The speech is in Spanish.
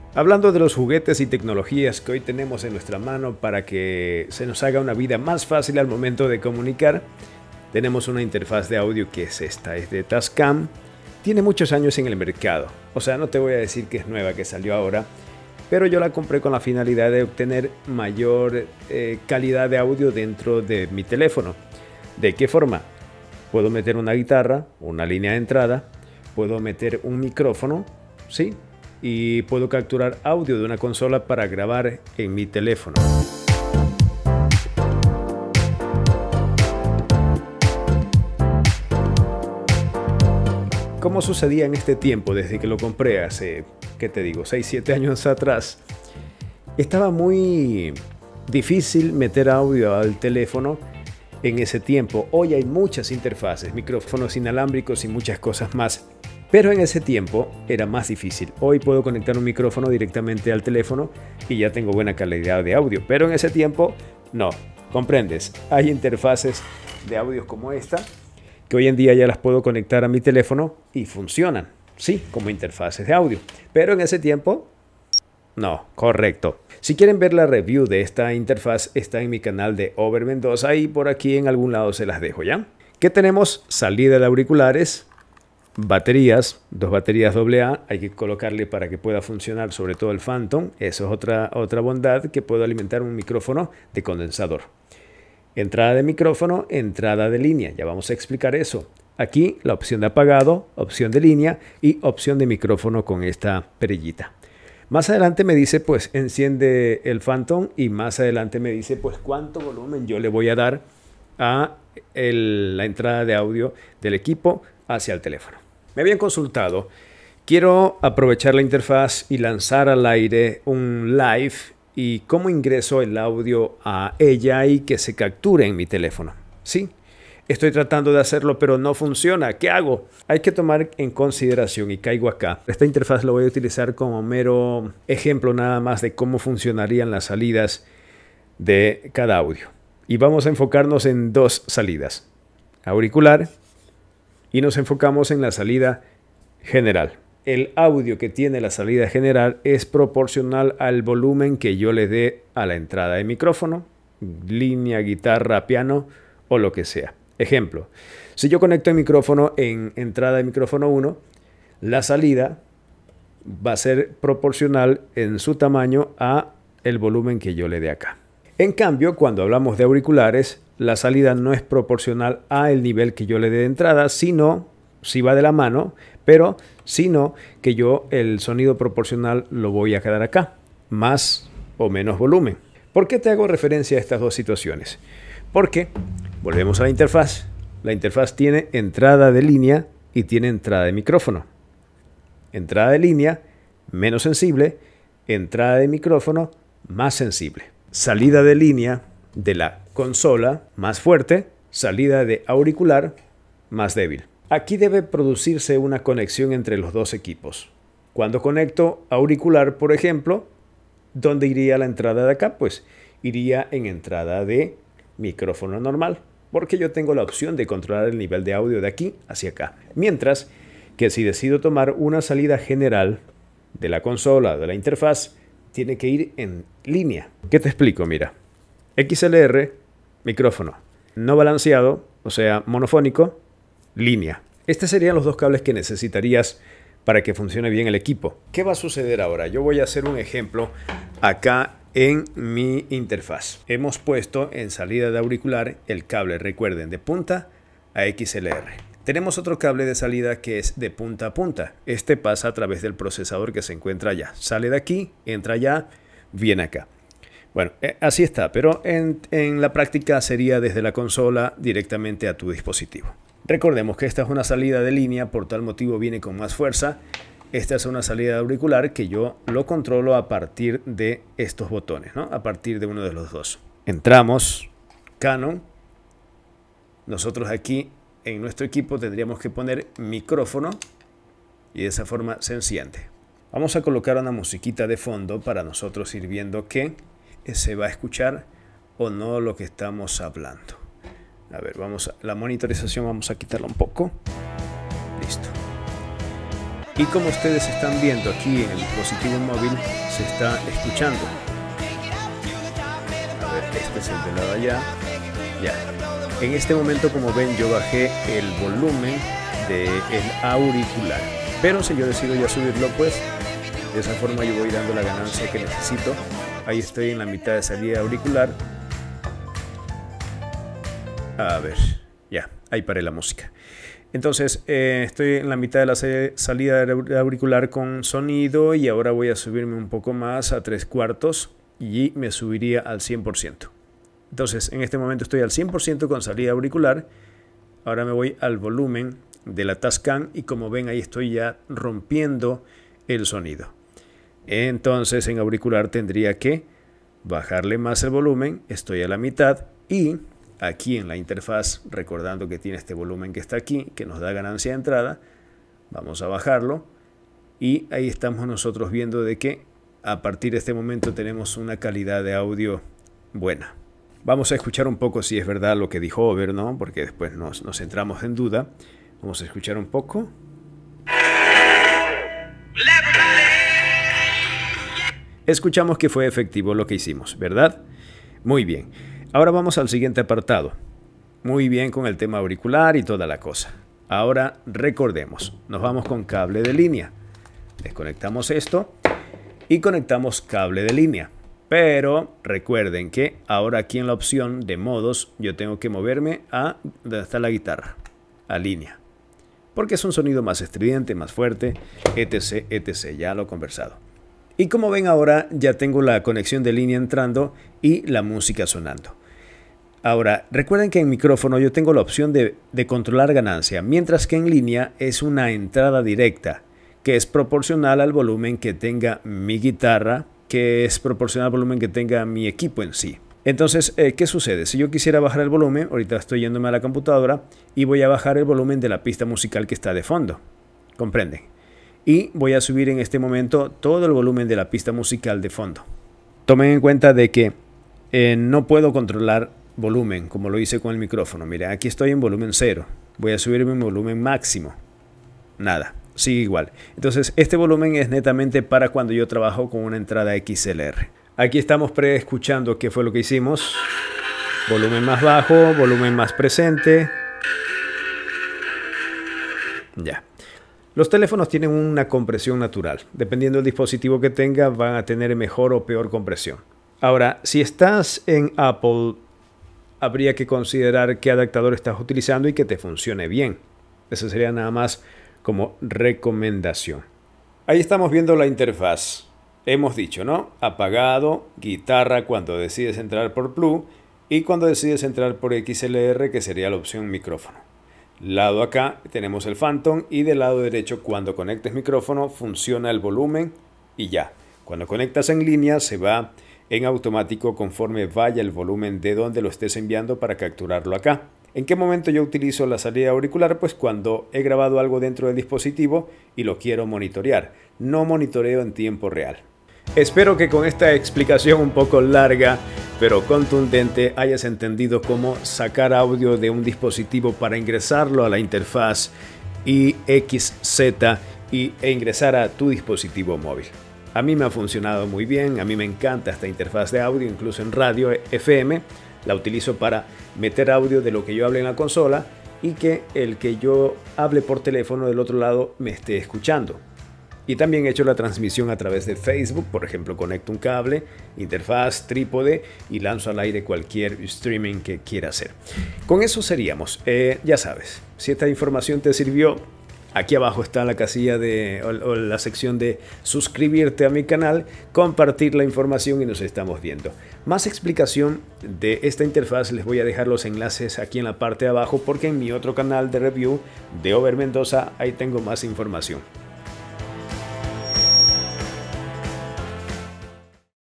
Hablando de los juguetes y tecnologías que hoy tenemos en nuestra mano para que se nos haga una vida más fácil al momento de comunicar, tenemos una interfaz de audio que es esta, es de Tascam. Tiene muchos años en el mercado, o sea, no te voy a decir que es nueva, que salió ahora, pero yo la compré con la finalidad de obtener mayor calidad de audio dentro de mi teléfono. ¿De qué forma? Puedo meter una guitarra, una línea de entrada, puedo meter un micrófono, ¿sí? Y puedo capturar audio de una consola para grabar en mi teléfono. Como sucedía en este tiempo, desde que lo compré hace, ¿qué te digo?, 6-7 años atrás, estaba muy difícil meter audio al teléfono en ese tiempo. Hoy hay muchas interfaces, micrófonos inalámbricos y muchas cosas más. Pero en ese tiempo era más difícil. Hoy puedo conectar un micrófono directamente al teléfono y ya tengo buena calidad de audio. Pero en ese tiempo no. ¿Comprendes? Hay interfaces de audio como esta que hoy en día ya las puedo conectar a mi teléfono y funcionan. Sí, como interfaces de audio. Pero en ese tiempo no. Correcto. Si quieren ver la review de esta interfaz está en mi canal de Over Mendoza y por aquí en algún lado se las dejo ya. ¿Qué tenemos? Salida de auriculares. Baterías, 2 baterías AA, hay que colocarle para que pueda funcionar, sobre todo el Phantom. Eso es otra bondad, que puedo alimentar un micrófono de condensador. Entrada de micrófono, entrada de línea, ya vamos a explicar eso. Aquí la opción de apagado, opción de línea y opción de micrófono con esta perillita. Más adelante me dice pues enciende el Phantom y más adelante me dice pues cuánto volumen yo le voy a dar a la entrada de audio del equipo hacia el teléfono. Me habían consultado, quiero aprovechar la interfaz y lanzar al aire un live y cómo ingreso el audio a ella y que se capture en mi teléfono. Sí, estoy tratando de hacerlo pero no funciona. ¿Qué hago? Hay que tomar en consideración y caigo acá. Esta interfaz la voy a utilizar como mero ejemplo nada más de cómo funcionarían las salidas de cada audio. Y vamos a enfocarnos en 2 salidas. Auricular. Y nos enfocamos en la salida general. El audio que tiene la salida general es proporcional al volumen que yo le dé a la entrada de micrófono, línea, guitarra, piano o lo que sea. Ejemplo, si yo conecto el micrófono en entrada de micrófono 1, la salida va a ser proporcional en su tamaño a el volumen que yo le dé acá. En cambio, cuando hablamos de auriculares, la salida no es proporcional a el nivel que yo le dé de entrada, sino, si va de la mano, pero sino que yo el sonido proporcional lo voy a quedar acá, más o menos volumen. ¿Por qué te hago referencia a estas 2 situaciones? Porque, volvemos a la interfaz. La interfaz tiene entrada de línea y tiene entrada de micrófono. Entrada de línea, menos sensible. Entrada de micrófono, más sensible. Salida de línea de la consola, más fuerte. Salida de auricular, más débil. Aquí debe producirse una conexión entre los 2 equipos. Cuando conecto auricular, por ejemplo, ¿dónde iría la entrada de acá? Pues iría en entrada de micrófono normal, porque yo tengo la opción de controlar el nivel de audio de aquí hacia acá. Mientras que si decido tomar una salida general de la consola, de la interfaz, tiene que ir en línea. ¿Qué te explico? Mira, XLR, micrófono, no balanceado, o sea, monofónico, línea. Estos serían los 2 cables que necesitarías para que funcione bien el equipo. ¿Qué va a suceder ahora? Yo voy a hacer un ejemplo acá en mi interfaz. Hemos puesto en salida de auricular el cable, recuerden, de punta a XLR. Tenemos otro cable de salida que es de punta a punta. Este pasa a través del procesador que se encuentra allá. Sale de aquí, entra allá, viene acá. Bueno, así está, pero en la práctica sería desde la consola directamente a tu dispositivo. Recordemos que esta es una salida de línea, por tal motivo viene con más fuerza. Esta es una salida de auricular que yo lo controlo a partir de estos botones, ¿no? A partir de uno de los 2. Entramos, Canon. Nosotros aquí en nuestro equipo tendríamos que poner micrófono y de esa forma se enciende. Vamos a colocar una musiquita de fondo para nosotros ir viendo que se va a escuchar o no lo que estamos hablando. A ver, la monitorización vamos a quitarla un poco. Listo. Y como ustedes están viendo aquí en el dispositivo móvil, se está escuchando. A ver, este es el de lado allá. Ya. En este momento, como ven, yo bajé el volumen del auricular. Pero si yo decido ya subirlo, pues de esa forma yo voy dando la ganancia que necesito. Ahí estoy en la mitad de salida auricular. A ver, ya, ahí paré la música. Entonces estoy en la mitad de la salida auricular con sonido y ahora voy a subirme un poco más a 3/4 y me subiría al 100%. Entonces en este momento estoy al 100% con salida auricular. Ahora me voy al volumen de la Tascam y como ven ahí estoy ya rompiendo el sonido. Entonces en auricular tendría que bajarle más el volumen, estoy a la mitad y aquí en la interfaz, recordando que tiene este volumen que está aquí, que nos da ganancia de entrada, vamos a bajarlo y ahí estamos nosotros viendo de que a partir de este momento tenemos una calidad de audio buena. Vamos a escuchar un poco si es verdad lo que dijo Over, ¿no? Porque después nos entramos en duda. Vamos a escuchar un poco. Escuchamos que fue efectivo lo que hicimos, ¿verdad? Muy bien. Ahora vamos al siguiente apartado. Muy bien con el tema auricular y toda la cosa. Ahora recordemos, nos vamos con cable de línea. Desconectamos esto y conectamos cable de línea. Pero recuerden que ahora aquí en la opción de modos yo tengo que moverme a donde está la guitarra, a línea. Porque es un sonido más estridente, más fuerte, etc, etc. Ya lo he conversado. Y como ven ahora ya tengo la conexión de línea entrando y la música sonando. Ahora, recuerden que en micrófono yo tengo la opción de controlar ganancia, mientras que en línea es una entrada directa, que es proporcional al volumen que tenga mi guitarra, que es proporcional al volumen que tenga mi equipo en sí. Entonces, ¿qué sucede? Si yo quisiera bajar el volumen, ahorita estoy yéndome a la computadora y voy a bajar el volumen de la pista musical que está de fondo. ¿Comprenden? Y voy a subir en este momento todo el volumen de la pista musical de fondo. Tomen en cuenta de que no puedo controlar volumen como lo hice con el micrófono. Mira, aquí estoy en volumen 0. Voy a subirme en volumen máximo. Nada, sigue igual. Entonces este volumen es netamente para cuando yo trabajo con una entrada XLR. Aquí estamos preescuchando qué fue lo que hicimos. Volumen más bajo, volumen más presente. Ya. Los teléfonos tienen una compresión natural. Dependiendo del dispositivo que tenga, van a tener mejor o peor compresión. Ahora, si estás en Apple, habría que considerar qué adaptador estás utilizando y que te funcione bien. Eso sería nada más como recomendación. Ahí estamos viendo la interfaz. Hemos dicho, ¿no? Apagado, guitarra cuando decides entrar por Blue y cuando decides entrar por XLR, que sería la opción micrófono. Lado acá tenemos el Phantom y del lado derecho cuando conectes micrófono funciona el volumen y ya. Cuando conectas en línea se va en automático conforme vaya el volumen de donde lo estés enviando para capturarlo acá. ¿En qué momento yo utilizo la salida auricular? Pues cuando he grabado algo dentro del dispositivo y lo quiero monitorear. No monitoreo en tiempo real. Espero que con esta explicación un poco larga pero contundente hayas entendido cómo sacar audio de un dispositivo para ingresarlo a la interfaz IXZ e ingresar a tu dispositivo móvil. A mí me ha funcionado muy bien, a mí me encanta esta interfaz de audio, incluso en radio FM. La utilizo para meter audio de lo que yo hable en la consola y que el que yo hable por teléfono del otro lado me esté escuchando. Y también he hecho la transmisión a través de Facebook, por ejemplo, conecto un cable, interfaz, trípode y lanzo al aire cualquier streaming que quiera hacer. Con eso seríamos. Ya sabes, si esta información te sirvió, aquí abajo está la casilla o la sección de suscribirte a mi canal, compartir la información y nos estamos viendo. Más explicación de esta interfaz les voy a dejar los enlaces aquí en la parte de abajo porque en mi otro canal de review de Over Mendoza ahí tengo más información.